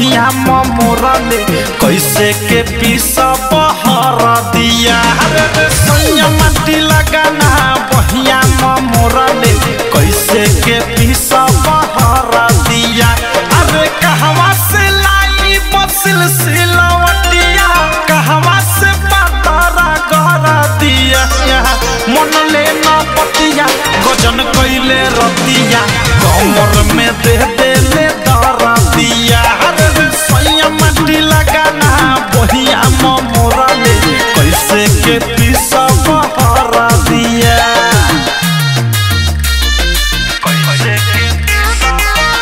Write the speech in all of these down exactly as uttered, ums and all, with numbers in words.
बहिया मोरा ले कैसे के पीसा बहरा दिया रे सैया माटी लगाना बहिया मोरा ले कैसे के पीसा बहरा दिया अरे कहवा से लाई बसिल सिलवटिया कहवा से पतारा गहरा दिया मन ले ना पतिया गजन कैले रतिया कमर में दे दे ले दरा दिया अरे सैया माटी लगाना बहिया मोरा ले कैसे के पीसा बहरा दिया कैसे के पीसा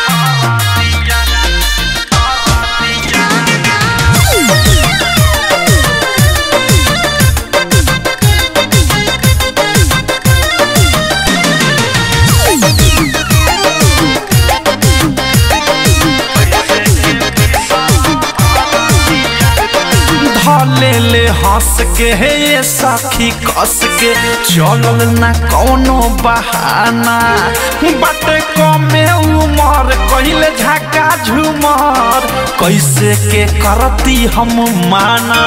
ले ले हंस के है ये साखी कस के चलल ना कौनो बहाना बाटे कमे उमर कहिले झाका झूमर कैसे के करती हम माना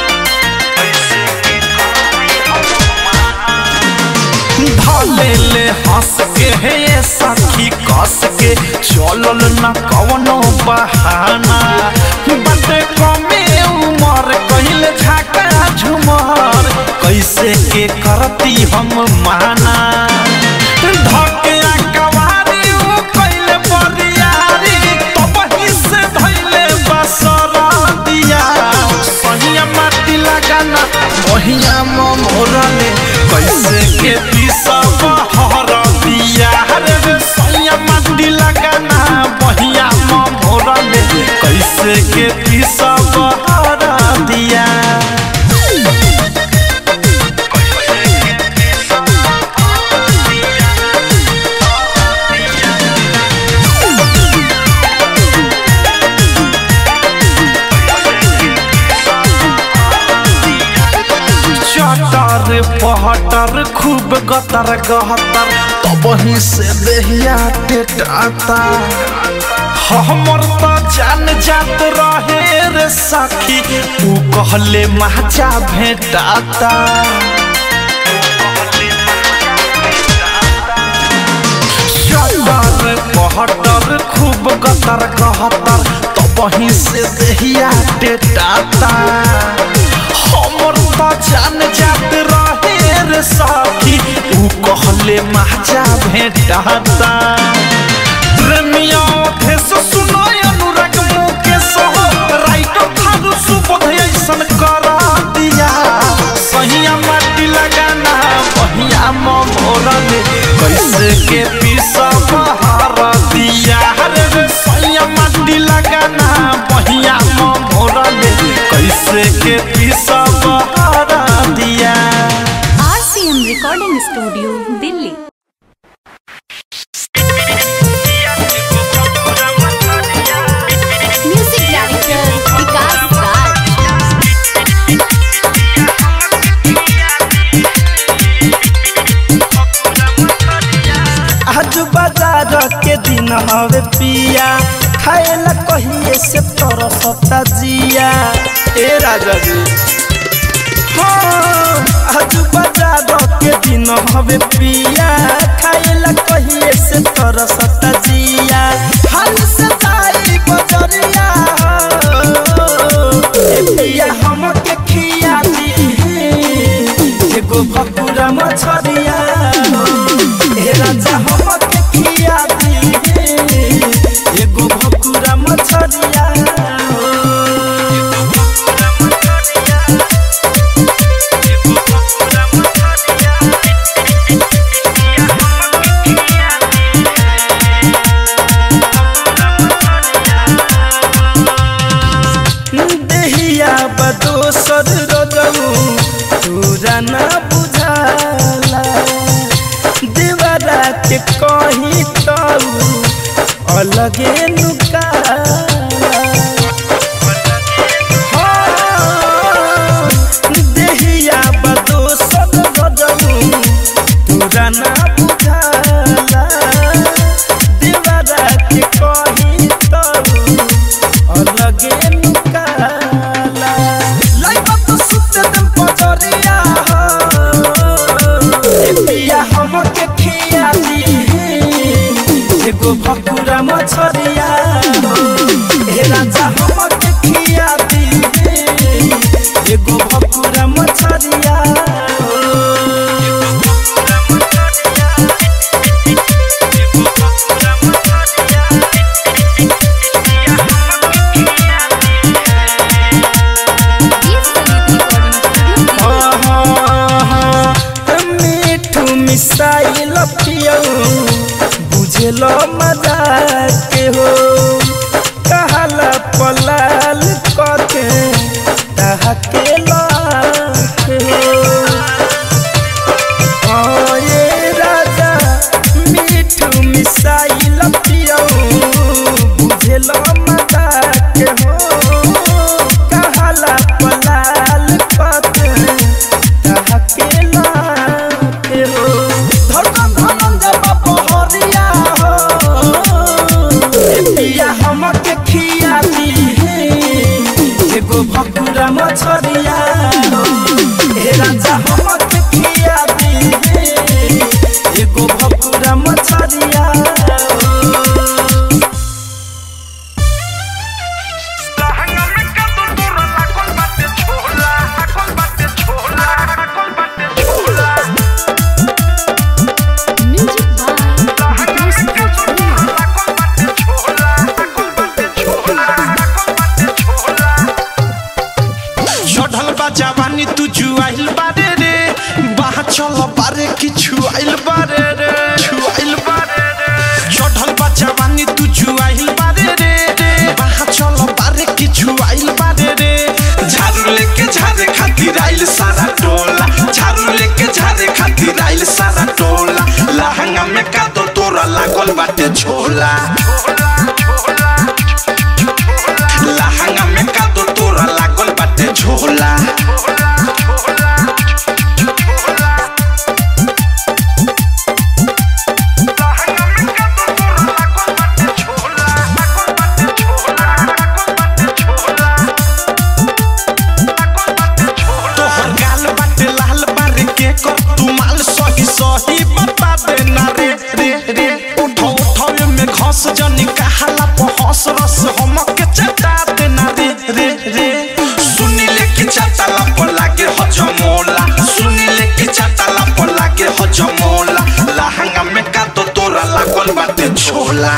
धले ले हंस के है ये साखी कस के चलल ना कौनो बहाना बाटे कमे उमर कहिले झाका झूमर कैसे के करती हम माना धकिया कवारी उ कैले बरियारी तो बही से धैले बसरा दिया सहिया माटी लगाना बहिया मोरा ले कैसे के पीसा बहरा दिया रे सहिया माटी लगाना बहिया मोरा ले कैसे के पीसा बहरा दिया चटर पहटर खूब गतर गहतर तब ही से देहिया टेटाता हमर तो जान जात रहे रे सखी उ कहले माचा भेटाता चटर पहटर खूब गतर गहतर तब ही से देहिया टेटाता हमर तो जान जात रहे रे सखी उ कहले माचा भेटाता प्रेमिया थे सुनो अनुराग मुकेश हो राइटर थारू सुबोध ऐसन करा दिया सहिया माटी लगाना बहिया मोरा ले कैसे के पीसा बहरा दिया रे सहिया माटी लगाना बहिया मोरा ले कैसे के पीसा बहरा दिया। RCM recording studio Delhi. बाजार के दिन हवे पिया खाएला कहिए से तरसता जिया ए राजा जी हाँ आज बाजार के दिन हवे पिया खाएला कहिए से तरसता जिया हाल से जाई बजरिया ए पिया हमके खिया दी एगो भकुरा मछरिया ए राजा हमके एगो भकुरा मछरिया देहिया बदोसर रजऊ तोरा ना बुझाला देवरा के कही तऊ अलगे नुकाला देहिया बदोसर रजऊ तोरा ना बुझाला देवरा के कही तऊ अलगे एगो भकुरा मछरिया मिसाइल बुझलो मजाक के हो कहला पलाल कके तहके लाख हो ये राजा मिठू मिसाइल बुझलो मजाक के हो कहला पलाल कके तहके लाख हो हमके खिया दी एगो भकुरा मछरिया हे राजा हमके खिया दी एगो भकुरा मछरिया जवानी तू जुआइल बारे रे बाहा चल बारे कि छुआइल बारे रे छुआइल बारे रे चढ़ल बा जवानी तू जुआइल बारे रे बाहा चल बारे कि छुआइल बारे रे झाड़ू लेके झाड़े खातिर आइल सारा टोला झाड़ू लेके झाड़े खातिर आइल सारा टोला लहंगा में का दो तोरा लागल बाटे झोला लहंगा में का दो तोरा लागल बाटे झोला जनी कहाला पहस रस हमके चटा देना रे रे रे सुनी लेके चटाला पर लागे हजमोला सुनी लेके चटाला पर लागे हजमोला लहंगा में का तो तोरा लागल बाटे झोला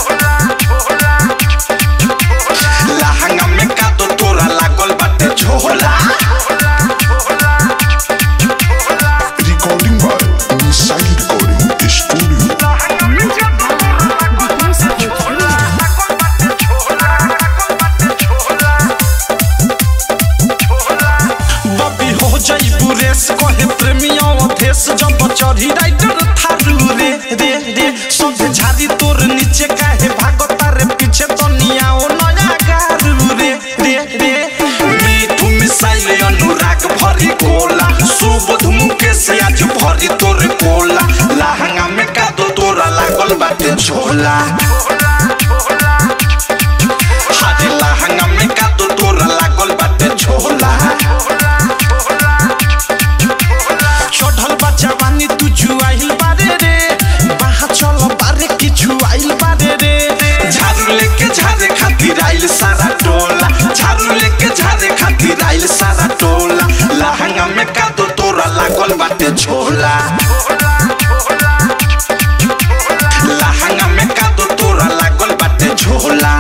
लहंगा में का तो तोरा लागल बाटे झोला Recording by Inside Recording Studio. कहे प्रेमिया देश जब चढ़ी राइडर थारू रे रे रे सब झाड़ी तोर नीचे काहे भागता रे पीछे तनिया ओ नया गारू रे रे रे मीठू मिसाइल अनुराग भरी कोला सुबोध मुकेश आज भरी तोर कोला लहंगा में का दो तोरा लागल बाटे झोला हारे लहंगा में का दो तोरा लागल बाटे झोला जवानी तू जुआइल बारे रे बाहा चल बारे कि छुआइल बारे रे झाड़ू लेके झाड़े खातिर आइल सारा टोला झाड़ू लेके झाड़े खातिर आइल सारा टोला लहंगा में का दो तोरा लागल बाटे झोला लहंगा में का दो तोरा लागल बाटे झोला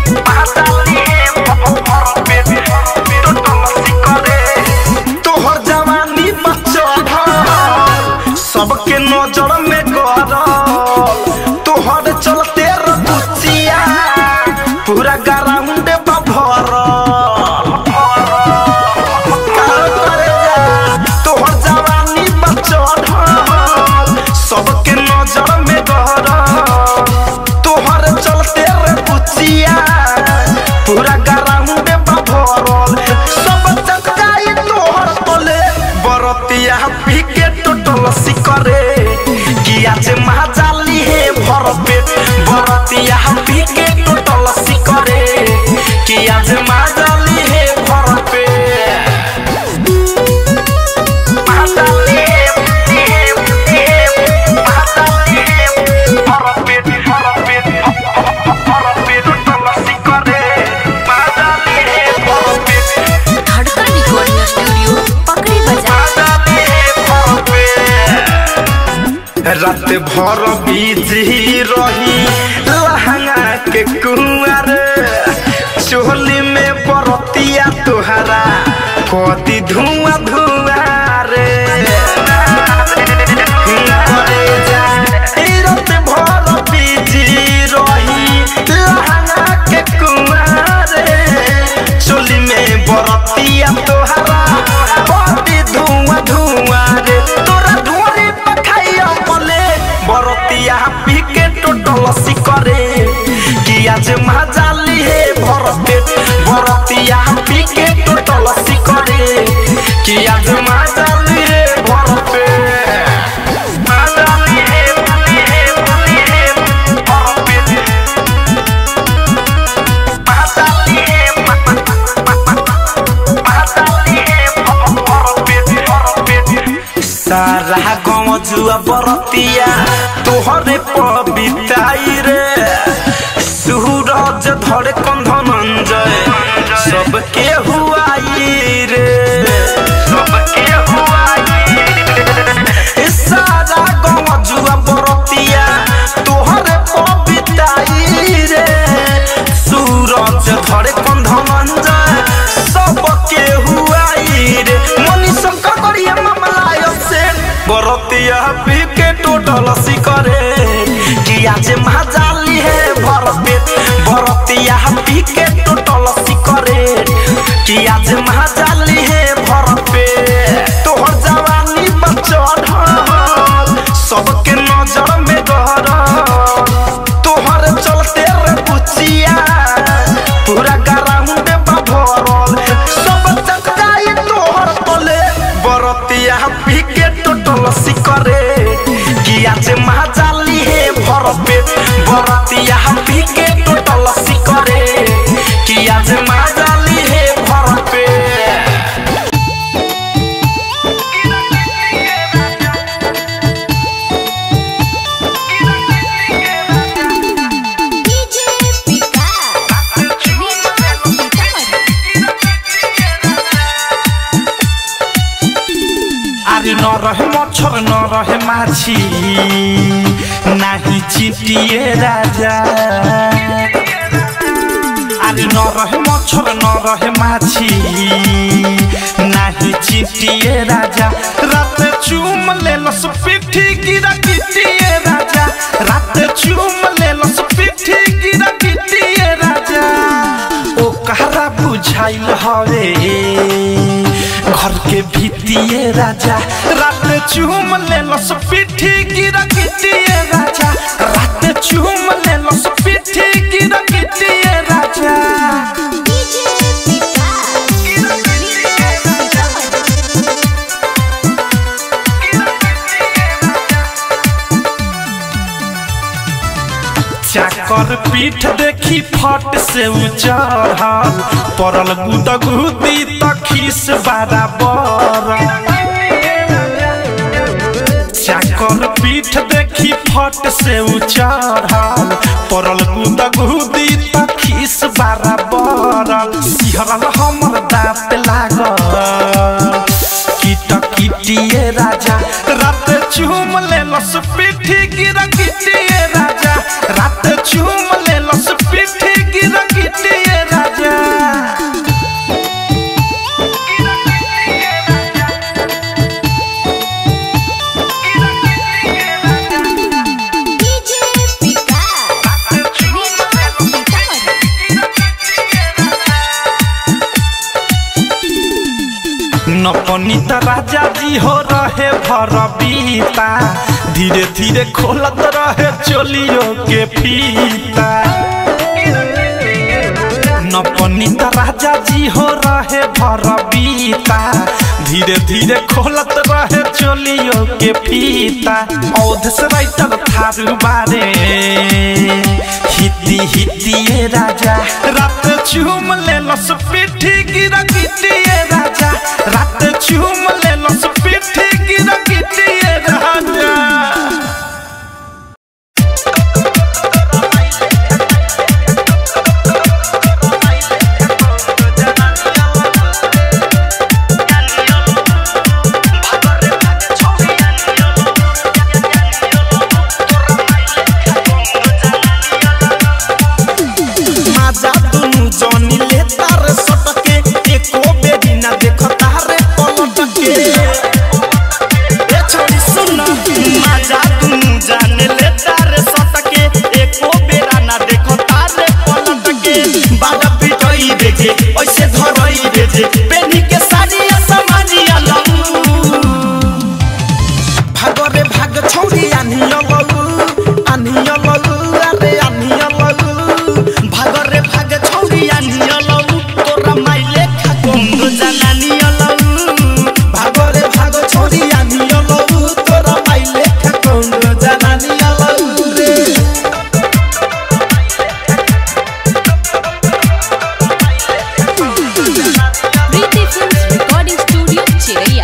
तोहर रात भर बिजी रही लहंगा के कुंवर चोली में बरतिया तुहरा कदी धुआं धुआं रे रात भर बिजी रही लहंगा के कुंवर चोली में बरतिया तुहरा कदी धुआं धुआं रे तोरा धुआं पखाइया मले बरतिया पी के टोटल सी करे कि आज मजाली है भरपेट बरतिया पी के टोटल सी करे कि आज मजाली है भरपेट मजाली है बुली है बुली है भरपेट मजाली है मजाली है भरपेट भरपेट सारा गाँव जुआ बरतिया तोहरे पबिताई रे सूरज धरे कंधनंजय सबके हुआई रे सबके हुआई सारा गाँव जुआ बरतिया तोहरे पबिताई रे सूरज धरे कंधनंजय सबके हुआई रे मनी शंकर करिया मामला से बरतिया पी के टोटल सी करे कि आज मजाली है भरपेट बरतिया पी के टोटल सी करे कि आज मजाली है भरपेट तोहर जवानी बचल सबके नजर में गहर तोहर चलते रे बुचिया पूरा ग्राउंड भरल सब चकाई तोहर तले बरतिया पी के टोटल सी करे कि आज मजाली है भरपेट बरतिया पी के टोटल सी करे कि आज मजाली है भरपेट अरे न रहे मच्छर न रहे माछी नाही चिटिए राजा अरे न रहे मच्छर न रहे माछी नाही चिटिए राजा रात चूम लेलस पिठी गिरा किटिए राजा रात चूम लेलस पिठी गिरा किटिए राजा ओ कहरा बुझाइल हवे घर के भीतिए राजा रात चूम लेलस पिठी गिरा किटिए राजा रात चूम लेलस पिठी गिरा किटिए राजा चाकर पीठ देखी फट से उचढ़ल परल गुदगुदी तखीस बराबर चाकर पीठ देखी फट से उचढ़ल परल गुदगुदी तखीस बराबर सिहरल हमर दाँत लागल कीट किटिए राजा रात चूम लेलस पिठी गिरा किटिए राजा रात चूम लेलस पिठी गिरा किटिए राजा नपनीत राजा जी हो रहे भरबीता धीरे धीरे खोलत रहे चोलियों के फीता नपनीत राजा जी हो रहे भरबीता धीरे धीरे खोलत रहे चोलियों के फीता औध से राइटर थारू बारे हिती हितिए राजा रात चूम लेलस पिठी गिरा किटिए राजा रात चूम लेलस पिठी गिरा किटिए राजा बेजे ओइसे धरई बेजे पेनी के साड़ी असमानी अलऊ भागरे भाग छौरी आनियो लऊ आनियो लऊ अरे आनियो लऊ भागरे भाग छौरी आनियो लऊ तोरा माइले खा कोंदो जनानी अलऊ भागरे भाग छौरी आनियो लऊ तोरा माइले खा कोंदो जनानी अलऊ रे Preeti Films Recording Studio, Chiraiya.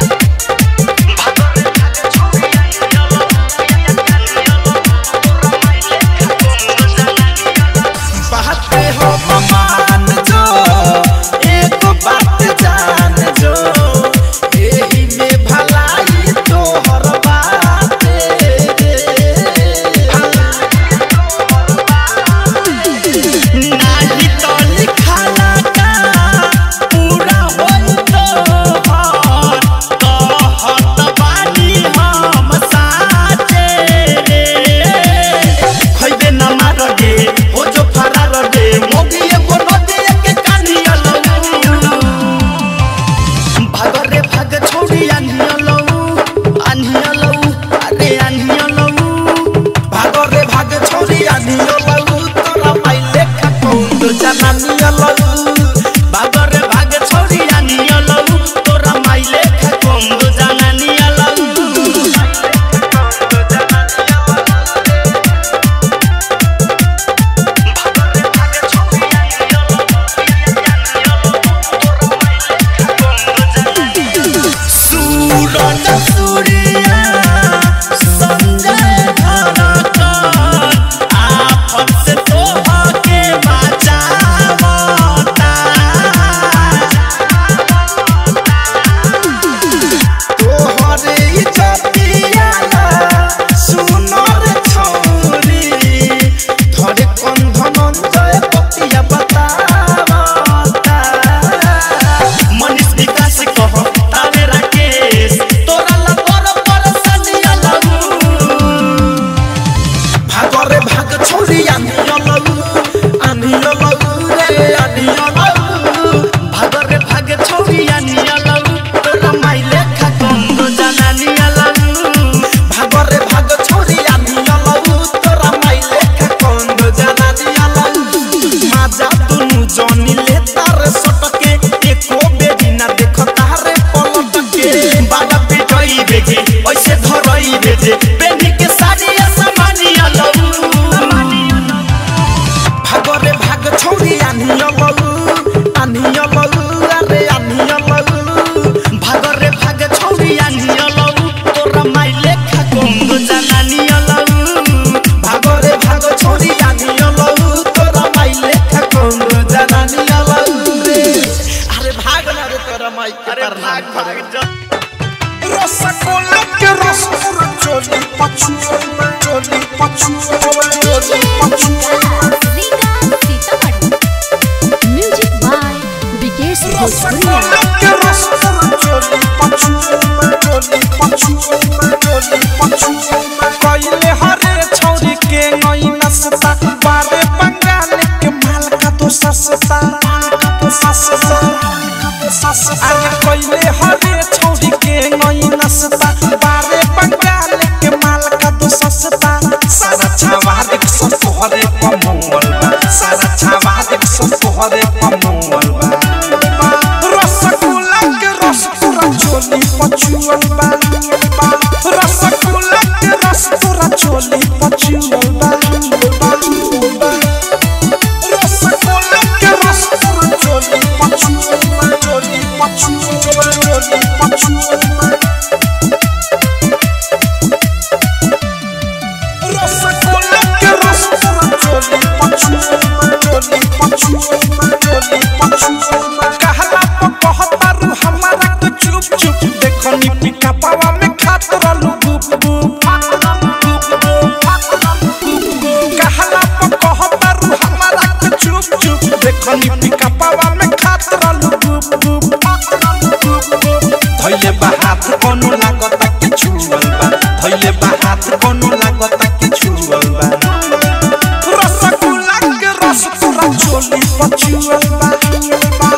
बाते हो मान जो एक बात जान जो एही में भलाई तोहर बाते नाही तो लिखाला का पूरा होई तोहर कहत बानी हम साचे रे खइबे न मार गे हो जो फरार गे मोगिए को नदी के कानी अलऊ भागरे भाग छोड़ी आनिया लऊ आनिया लऊ अरे आनिया लऊ भागरे भाग छोड़ी आनिया लऊ तोरा माइले खा कोंदो जनानिया लऊ भागरे भाग छोड़ी आनिया लऊ तोरा माइले खा कोंदो जनानिया लऊ सूरज सूर्या संजय धड़कन आफत से तोहके बचावता तोहरे इज्जतिया सुनर छौरी धरे कंधन जय पतिया बतावता मनीष विकास कह तारे राकेश तोरा ला पर पर सनिया लगू भागरे भाग छोड़ी आनिया लगू आनिया लगू रे आनिया लगू भागरे भाग छोड़ी आनिया लगू तोरा माइले खा कोंदो जनानिया लगू भागरे भाग छोड़ी आनिया लगू तोरा माइले खा कोंदो जनानिया लगू माजा दुनु जनी ले तार सटके एको बेबी ना देख तारे पलट के बाबा पिटई बेजे ओइसे धरई बेजे पेनी के साड़ी असमानी अलऊ भागरे भाग छौरी आनिया लऊ आनिया लऊ अरे आनिया लऊ भागरे भाग छौरी आनिया लऊ तोरा माइले खा कोंदो जनानिया लऊ भागरे भाग छौरी आनिया लऊ तोरा माइले खा कोंदो जनानिया लऊ रे अरे भाग ना रे तोरा माई अरे भाग भाग रसगोल्ला के रस पूरा चोली पछुआ चोली पछुआ चोली पछुआ Rika Sitamarhi. Music by Vikesh Bhojpuria. Rasgulla के रस पूरा चोली पछुआ चोली पछुआ चोली पछुआ कइले हरे छौरी के नई नसता बारे बंगाल के माल का तो सस्ता माल का तो सस्ता अरे कइले हरे छौरी के नई नसता बारे बंगाल के माल का तो सस्ता सारा छावा देख सब तोहरे कमंगल बा सारा छावा देख सब तोहरे कमंगल बा रसगुल्ला के रस पूरा चोली पछुआ बा रसगुल्ला के रस पूरा चोली पछुआ बा रसगुल्ला के रस पूरा चोली पछुआ चोली पछुआ चोली पछुआ रसगुल्ला के रस पूरा चोली पछुआ चोली पछुआ चोली पछुआ कहला तो कहता रू हमारा के चुप चुप देखो नी पिका पावा में खात रहलू गुप गुप कहला तो कहता रू हमारा के चुप चुप देखो नी पिका पावा में खात रहलू गुप गुप धइले बा हाथ कोनो लागता के छुअल बा धइले बा हाथ कोनो लागता के छुअल बा रसगुल्ला के रस पूरा चोली पछुअल बा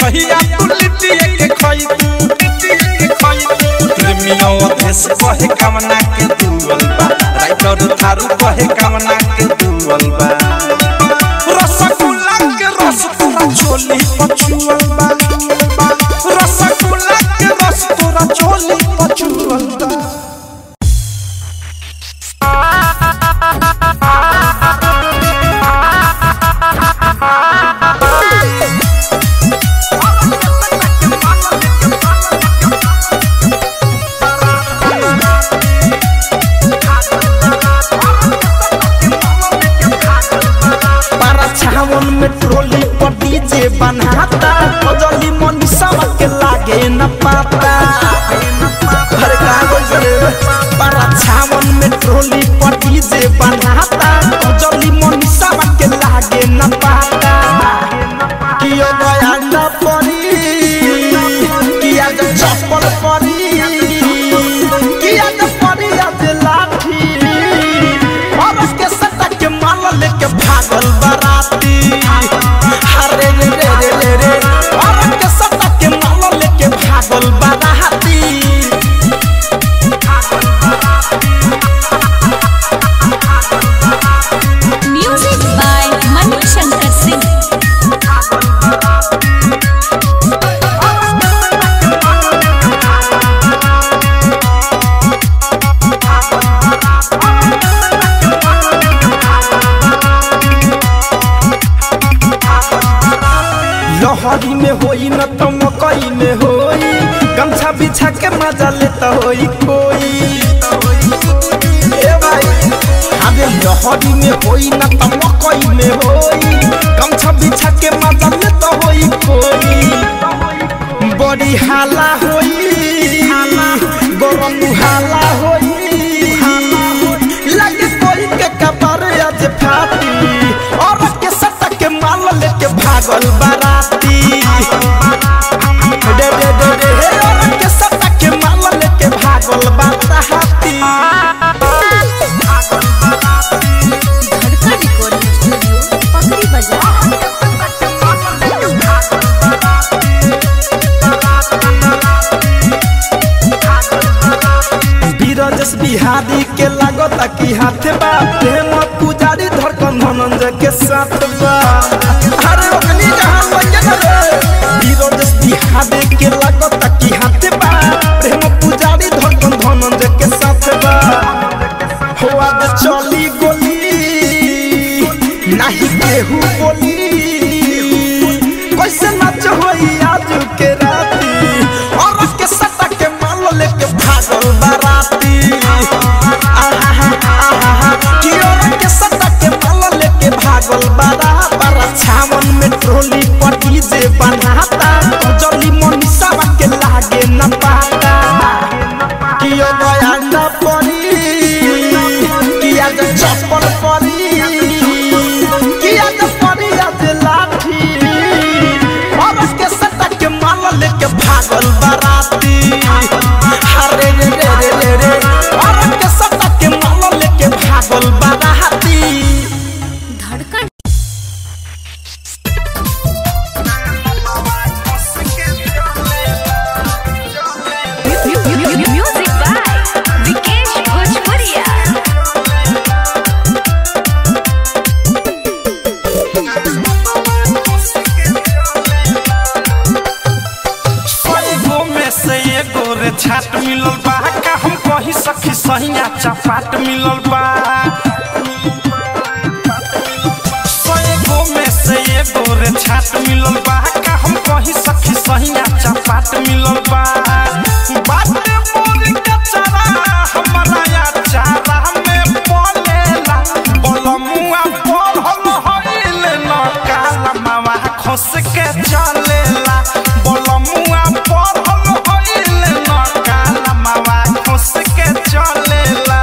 कहिया तू लिट्टिए के खई तू लिट्टिए के खई तू प्रेमियों देश कहे कामना के दुअल बा राइटर थारू कहे कामना के दुअल बा रसगुल्ला के रस तोरा चोली पचुअल बा रसगुल्ला के रस तोरा चोली पचुअल बा छावन में ट्रोली पर डीजे बनाता कजली मनीषा के लागे न पाता हर कागज रे para छावन में ट्रोली पर डीजे बनाता कजली मनीषा के लागे न पाता कियो गया न परी किया जो चप्पल परी किया जो परी आज लाठी और के सट्टा के माल लेके भागल बाराती हरे रे रे रे रे और के सट्टा के माल लेके भागल बाराती म्यूजिक बाय मनु शंकर सिंह। लहरी में होई न तो मकई में होई गमछा बिछा के मजा लेता होई कोई ए भाई अबे लहरी में होई न तो मकई में होई गमछा बिछा के मजा लेता होई कोई बड़ी हाला होई गरम हाला होई लगे कोई के कपार आज फाटी और के सट्टा के माल लेके भागल बाराती दे दे दे दे हे और के सट्टा के माल लेके भागल बाराती धड़का रिकॉर्डिंग स्टूडियो पकड़ी बाजार। बीरजस बिहारी के लागता कि हाथ बा प्रेम पुजारी धड़कन धनंजय के साथ बा अरे ओकनी जहां लगे रे बीरजस बिहारी के लागता कि हाथ बा प्रेम पुजारी धड़कन धनंजय के साथ बा हो आज चली गोली नहीं केहू बोली कैसे नाच होई आज के राती और के सट्टा के माल लेके भागल बाराती आहा आहा कियो के सट्टा के माल लेके भागल बारा बारा छावन में ट्रोली पर डीजे बनाता कजली मनीषा के लागे न पाता कियो गया न परी किया जो चप्पल परी किया जो परी आज लाठी और के सट्टा के माल लेके भागल बाराती हरे रे रे रे रे और के सट्टा के माल लेके भागल बाराती धड़कन म्यूजिक बाय विकेश भोजपुरिया। सैगो में से एगो रे छाट मिलल बा का हम कही सखी सहिया चपाट मिलल बा सैगो में से एगो रे छाट मिलल बा का हम कही सखी सहिया चपाट मिलल बा बाटे मोर के चारा हमरा या चारा में बोलेला बोलमुआ बोल हम होइले न काला मावा खस के चलेला बोलमुआ बोल हम होइले न काला मावा खस के चलेला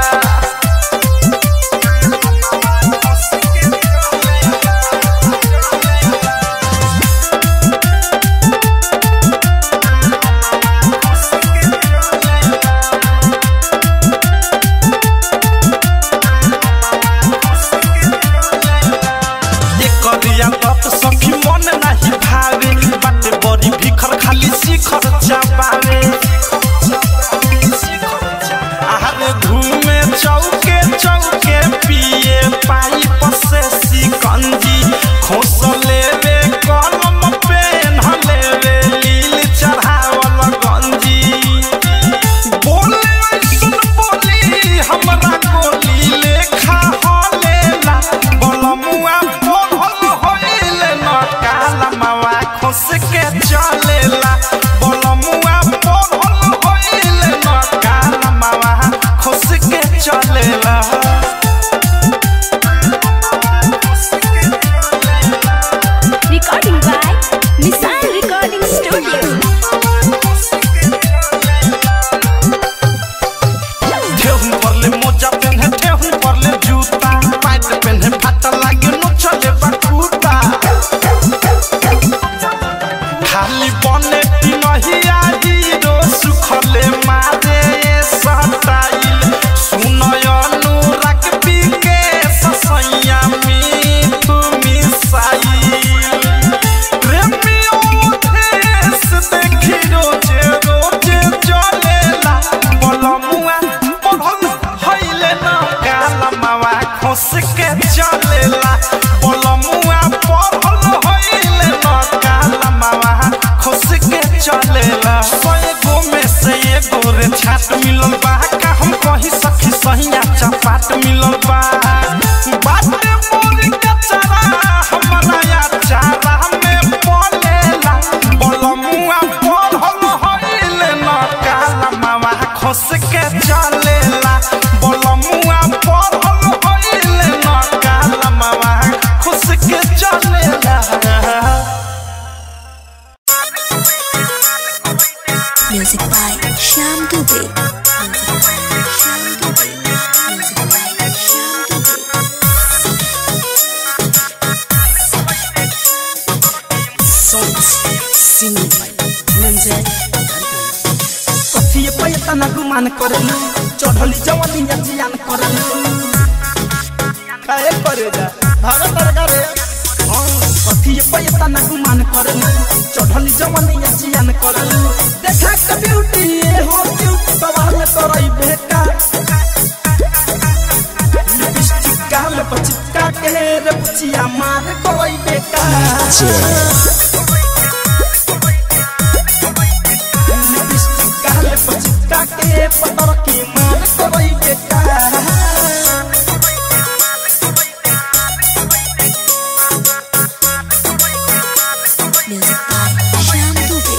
चलेला बलमुआ पढ़ल होइले न कालमावा खुश के चलेला Recording by Missile Recording Studio. ठेहुन परले मोजा पेन्हे ठेहुन परले जूता पैंट पेन्हे फाटा लागे न चले बटूटा खाली बने पिनहिया हीरो सुखले मारे सटाइल सुनय अनुराग बिके ससैया मिठू मिसाइल प्रेमियों देश देखी रोजे रोजे चलेला बलमुआ पढ़ल हइले न कालमावा खुश के चलेला बलमुआ पढ़ल हइले न कालमावा खुश के चलेला सए गो में से एगो रे छाट मिलल बा का हम कहि सखी सहिया चपाट मिलल बा बाटे मोरी के चारा हमरा या चारा में पलेला बलमुआ पढ़ल हइले न कालमावा खुश के चलेला बलमुआ पढ़ल हइले न कालमावा खुश के चलेला Music by Shyam Dubey. Music by Shyam Dubey. Music by Shyam Dubey. Songs singing by Nanjay. कथी पैसा न गुमान करलू चढ़ली जवानिया जियान करलू काहे करे जा भागत रे कथी पैसा न गुमान करलू चढ़ली जवानिया जियान करलू देखा के ब्यूटी हो ब्यूटी सवाल करई बेका लिपस्टिक गाल पर चिपका के रे पुचिया मार करई बेका लिपस्टिक गाल पर चिपका के पतर की मार करई बेका Music by Shyam Dubey.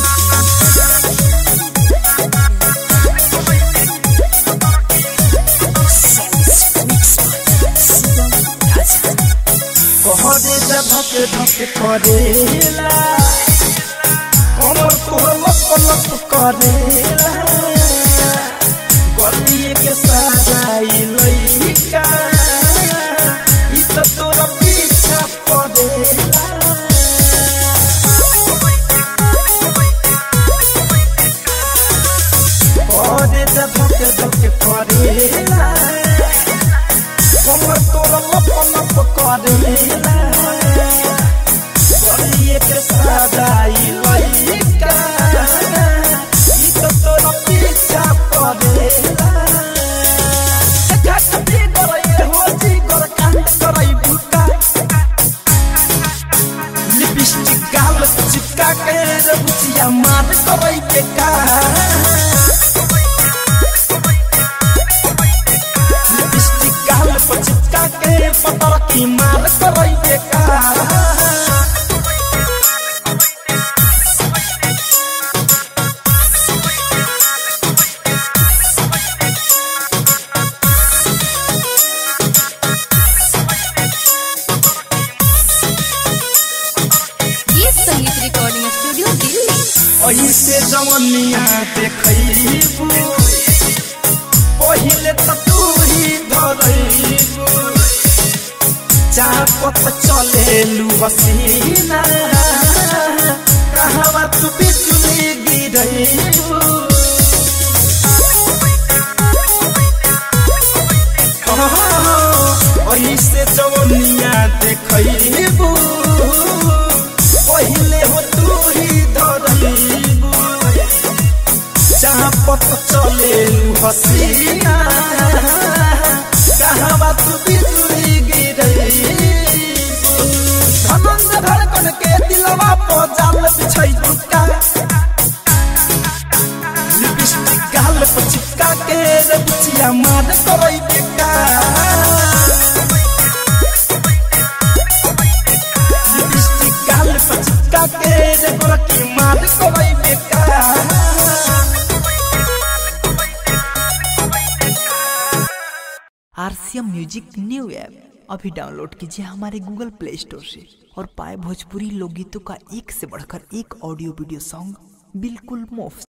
Songs mixed by Sivam Raja. कहरे जा धके धके करेला कमर तोहर लप लप करेला गलिए के सजाई लइका ई त तोर पीछा पड़ेला कहरे जा धके धके करेला कमर तोर लप लप करेला गलिए के सजाई लइका ई त तोर पीछा पड़ेला देखा कभी गरई हो जी गर कांड करई बुका लिपस्टिक गाल चिपका के रे बुचिया मार करई बेका लिपस्टिक गाल पर चिपका के पतर की मार करई बेका ये संगीत रिकॉर्डिंग स्टूडियो दिल्ली। ऐसे जवनिया देखैबू पहिले त तू ही धरैबू चापत चलेलू हसीना कहवा तू बिजुली गिरैबू ऐसे जवनिया देखैबू पहिले हो तू ही धरैबू चापत चलेलू हसीना कहवा तू बिजुली गिरैबू धनंद धड़कन के दिलवा पर जाल बिछै दुका लिपस्टिक गाल पर चिपका के रे बुचिया मार करई बेका लिपस्टिक गाल पर चिपका के रे Gorakh RCM music new app अभी डाउनलोड कीजिए हमारे गूगल प्ले स्टोर से और पाए भोजपुरी लोकगीतों का एक से बढ़कर एक ऑडियो वीडियो सॉन्ग बिल्कुल मुफ्त।